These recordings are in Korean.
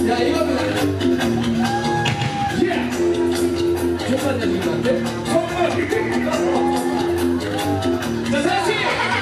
야, 이겁니다. 예! 조사님 님한테 선물! 자, 다시!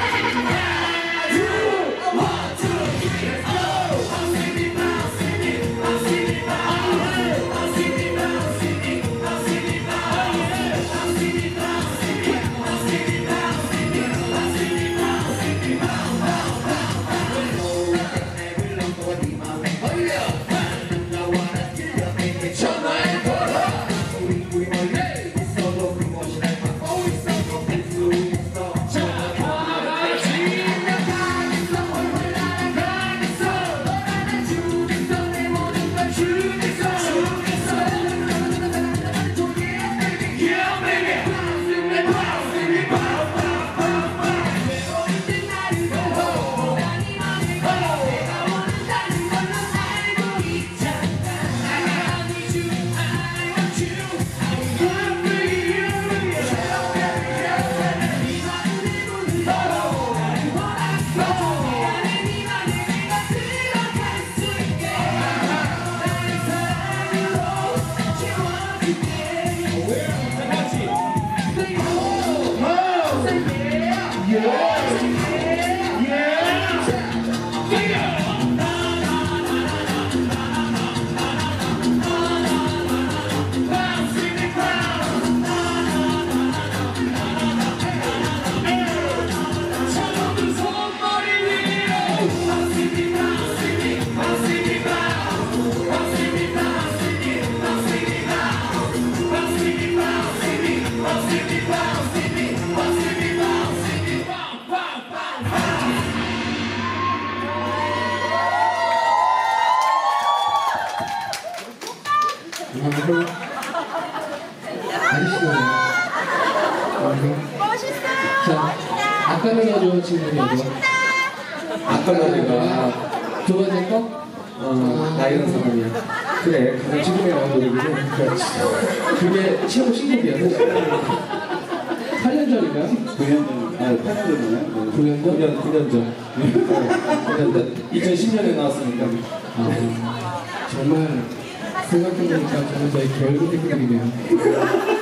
자, 아까 노래가 좋은 친구들이고 아까 노래가 두 번째 거? 나 이런 사람이야. 그래, 가장 지금에 나온 노래기는 그렇지. 그게 최고 신곡이야. 8년 전인가요? 9년 전, 8년 전이네. 9년 전? 9년 전. 9년 전. 2010년에 나왔으니까. 정말 생각해보니까 저는 저희 겨울 팬들이네요.